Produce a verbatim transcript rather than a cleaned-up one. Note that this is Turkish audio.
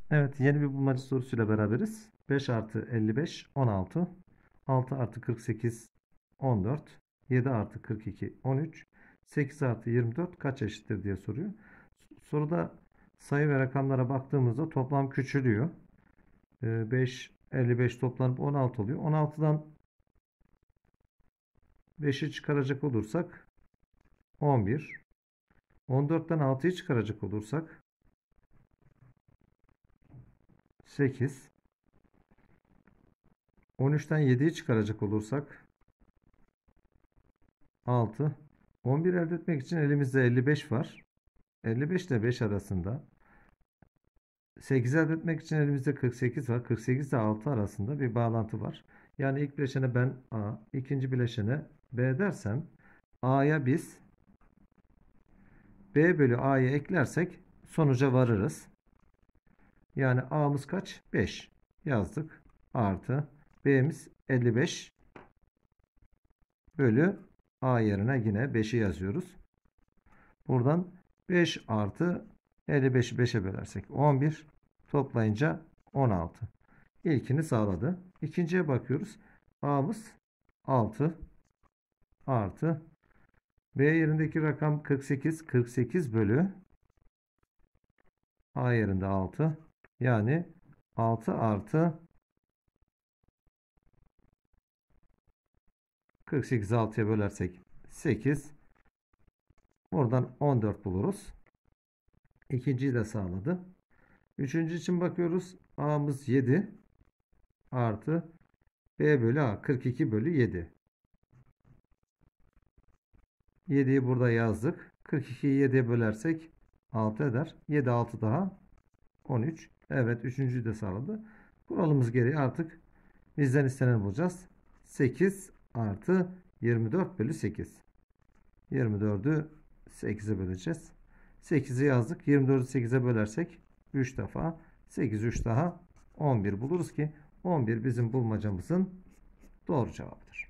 Evet, yeni bir bulmaca sorusuyla beraberiz. beş artı elli beş, on altı. altı artı kırk sekiz, on dört. yedi artı kırk iki, on üç. sekiz artı yirmi dört kaç eşittir diye soruyor. Soruda sayı ve rakamlara baktığımızda toplam küçülüyor. Ee, beş, elli beş toplanıp on altı oluyor. on altıdan beşi çıkaracak olursak on bir. on dörtten altıyı çıkaracak olursak sekiz. on üçten yediyi çıkaracak olursak altı. on bir elde etmek için elimizde elli beş var. elli beş ile beş arasında. sekiz elde etmek için elimizde kırk sekiz var. kırk sekiz ile altı arasında bir bağlantı var. Yani ilk bileşene ben A, ikinci bileşene B dersem A'ya biz B bölü A'yı eklersek sonuca varırız. Yani A'mız kaç? beş yazdık. Artı B'miz elli beş bölü A yerine yine beşi yazıyoruz. Buradan beş artı elli beşi beşe bölersek on bir, toplayınca on altı. İlkini sağladı. İkinciye bakıyoruz. A'mız altı artı B yerindeki rakam kırk sekiz. kırk sekiz bölü A yerinde altı. Yani altı artı kırk sekizi altıya bölersek sekiz. Buradan on dört buluruz. İkinciyi de sağladı. Üçüncü için bakıyoruz. A'mız yedi artı B bölü A kırk iki bölü yedi. yediyi burada yazdık. kırk ikiyi yediye bölersek altı eder. yedi altı daha on üç. Evet, üçüncüyü de sağladı. Kuralımız gereği artık bizden istenen bulacağız. sekiz artı yirmi dört bölü sekiz. yirmi dördü sekize böleceğiz. sekizi yazdık. yirmi dördü sekize bölersek üç defa. sekiz üç daha on bir buluruz ki on bir bizim bulmacamızın doğru cevabıdır.